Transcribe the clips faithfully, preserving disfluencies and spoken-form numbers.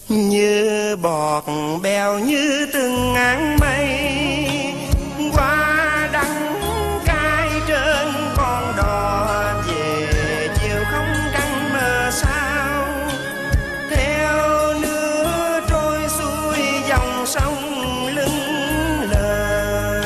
như bọt bèo như từng áng mây qua đắng cay trên con đò về chiều không trăng mờ sao, theo nước trôi xuôi dòng sông lưng lờ.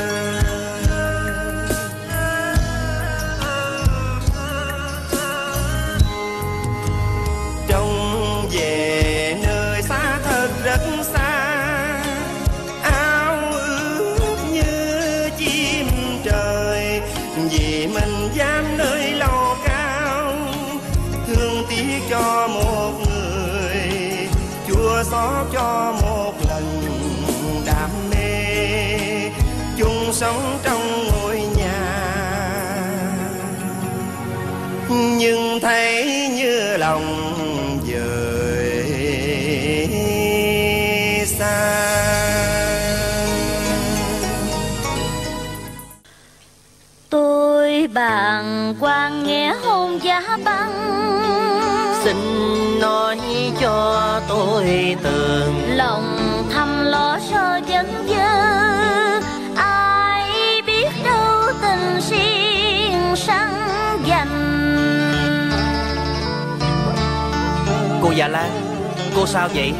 Trông về nơi xa thật rất xa, áo ước như chim trời, vì mình dám nơi lầu cao. Thương tiếc cho một người, chua xót cho một lần đam mê, chung sống trong ngôi nhà. Nhưng thấy như lòng dời xa. Tôi bàng quan nghe hôn giá băng, xin nói cho tôi tường lòng thầm lo sợ vấn vơ. Ai biết đâu tình xiên săn dành. Cô Già Lan, cô sao vậy?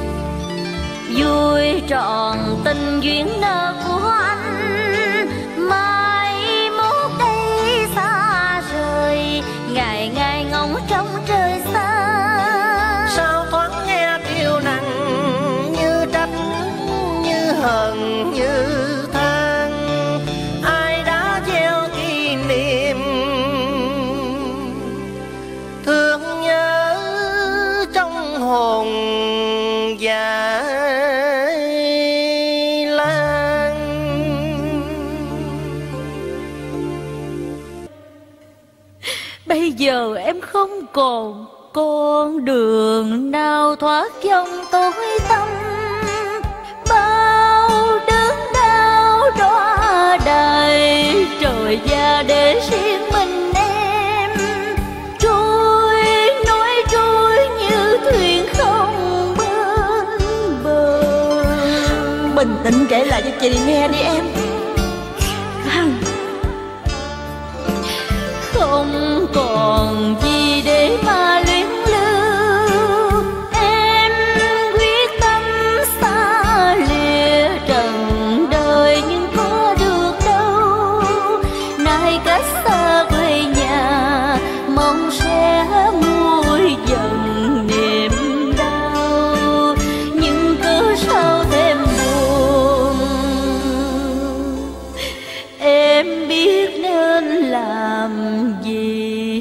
Vui tròn tình duyên nợ của anh, mai mốt đây xa rời, ngày ngày ngóng trong trời xa. Sao thoáng nghe triều nặng như trách như hờn như than, ai đã gieo kỷ niệm thương nhớ trong hồn Già Lan. Bây giờ em không còn con đường nào thoát trong tối tâm, bao đớn đau đọa đầy trời ra để riêng mình em. Trôi nói trôi như thuyền không bên bờ. Bình tĩnh kể lại cho chị nghe đi em. Không còn gì để mà luyến lưu, em quyết tâm xa lìa trần đời nhưng có được đâu. Nay cách xa quê nhà, mong sẽ nguôi dần niềm đau, nhưng cứ sao thêm buồn. Em biết nên làm gì.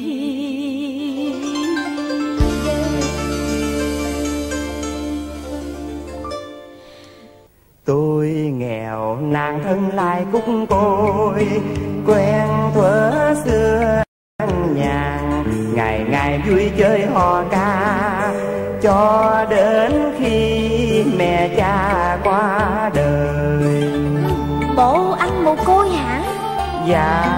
Tôi nghèo nàng thân lại cúc côi, quen thuở xưa ăn nhàn, ngày ngày vui chơi hò ca, cho đến khi mẹ cha qua đời. Bộ anh một côi hả? Dạ.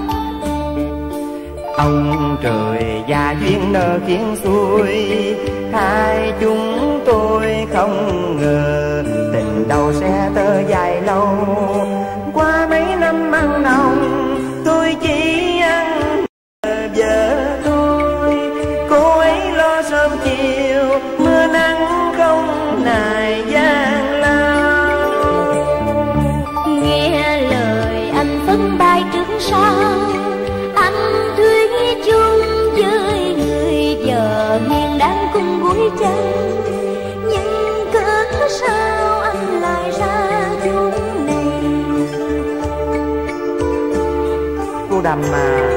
Ông trời và duyên nợ khiến xuôi, hai chúng tôi không ngờ tình đầu sẽ tơ dài lâu. Qua mấy năm ăn nồng tôi chỉ ăn vợ tôi, cô ấy lo sớm chiều mưa nắng không nài gian lao. Nghe lời anh phấn tay trước sau, anh thuyết chung với người vợ hiền đang cùng gối chân. Nhưng cớ sao anh lại ra chốn này? Cô Đầm mà,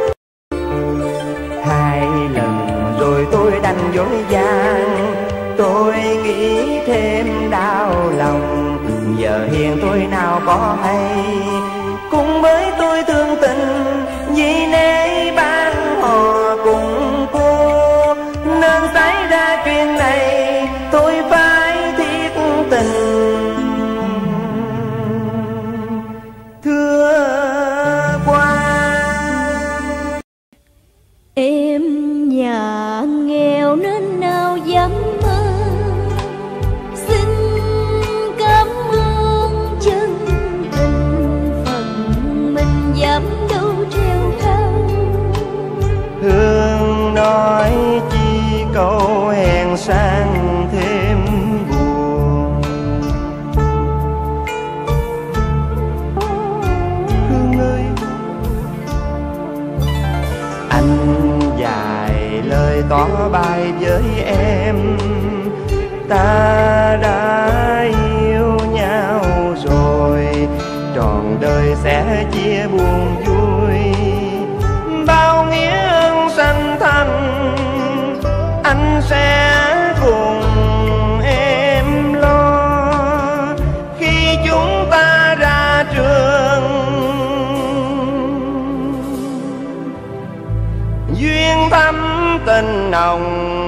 hai lần rồi tôi đành dối gian, tôi nghĩ thêm đau lòng. Giờ hiền tôi nào có hay, cùng với tôi thương tình vì nể ban hò cùng cô, nên xảy ra chuyện này tôi phải thiết tình. Thưa qua em nhà nghèo nên nào dám mơ, câu hẹn sang thêm buồn. Hương ơi, anh dài lời tỏ bài với em, ta đã yêu nhau rồi, trọn đời sẽ chia buồn vui. Bao nghĩa ân sanh thành anh sẽ cùng em lo, khi chúng ta ra trường duyên thắm tình nồng